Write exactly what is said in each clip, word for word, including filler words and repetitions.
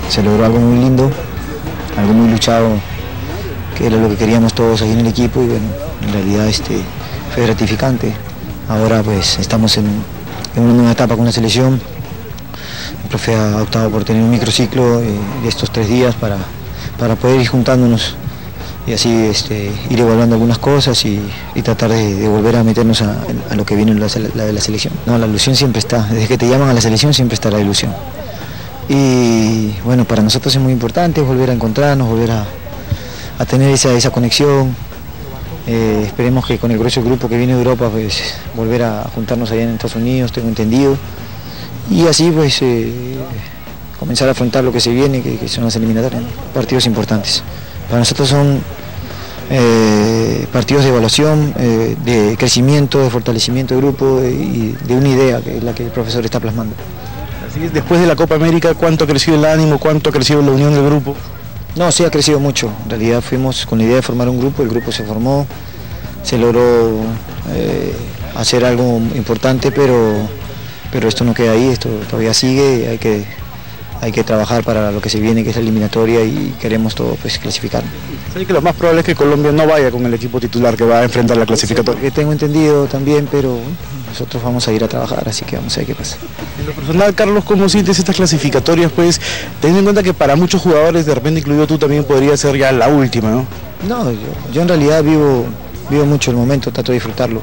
se logró algo muy lindo, algo muy luchado, que era lo que queríamos todos ahí en el equipo, y bueno, en realidad este, fue gratificante. Ahora pues estamos en, en una nueva etapa con la selección. El profe ha optado por tener un microciclo eh, de estos tres días para, para poder ir juntándonos y así este, ir evaluando algunas cosas y, y tratar de, de volver a meternos a, a lo que viene la, la de la selección. No, la ilusión siempre está, desde que te llaman a la selección siempre está la ilusión. Y bueno, para nosotros es muy importante volver a encontrarnos, volver a, a tener esa, esa conexión. Eh, esperemos que con el grueso grupo que viene de Europa, pues volver a juntarnos allá en Estados Unidos, tengo entendido. Y así pues eh, comenzar a afrontar lo que se viene, que, que son las eliminatorias, ¿no? Partidos importantes. Para nosotros son eh, partidos de evaluación, eh, de crecimiento, de fortalecimiento de grupo eh, y de una idea que es la que el profesor está plasmando. Así es, después de la Copa América, ¿cuánto ha crecido el ánimo, cuánto ha crecido la unión del grupo? No, sí ha crecido mucho. En realidad fuimos con la idea de formar un grupo, el grupo se formó, se logró eh, hacer algo importante, pero, pero esto no queda ahí, esto todavía sigue, hay que, hay que trabajar para lo que se viene, que es la eliminatoria, y queremos todo pues clasificar. ¿Sabe que lo más probable es que Colombia no vaya con el equipo titular que va a enfrentar la clasificatoria? Que tengo entendido también, pero nosotros vamos a ir a trabajar, así que vamos a ver qué pasa. En lo personal, Carlos, ¿cómo sientes estas clasificatorias? Pues teniendo en cuenta que para muchos jugadores, de repente incluido tú, también podría ser ya la última, ¿no? No, yo, yo en realidad vivo, vivo mucho el momento, trato de disfrutarlo.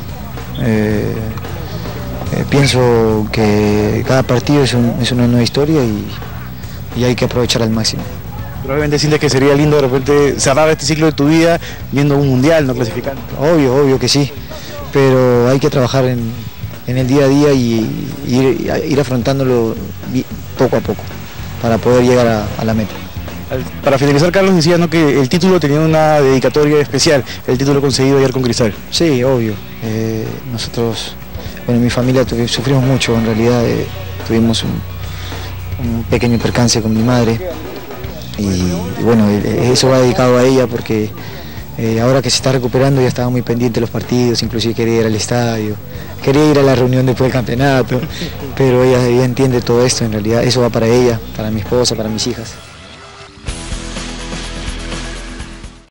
Eh, eh, pienso que cada partido es, un, es una nueva historia y, y hay que aprovechar al máximo. Probablemente sientes que sería lindo de repente cerrar este ciclo de tu vida viendo un mundial, no clasificando. Obvio, obvio que sí, pero hay que trabajar en, en el día a día y, y ir, ir afrontándolo poco a poco para poder llegar a, a la meta. Para finalizar, Carlos decía, ¿no?, que el título tenía una dedicatoria especial, el título conseguido ayer con Cristal. Sí, obvio. Eh, nosotros, bueno, mi familia tuve, sufrimos mucho, en realidad eh, tuvimos un, un pequeño percance con mi madre. Y, y bueno, eso va dedicado a ella porque eh, ahora que se está recuperando ya estaba muy pendiente de los partidos, inclusive quería ir al estadio, quería ir a la reunión después del campeonato, pero ella, ella entiende todo esto, en realidad eso va para ella, para mi esposa, para mis hijas.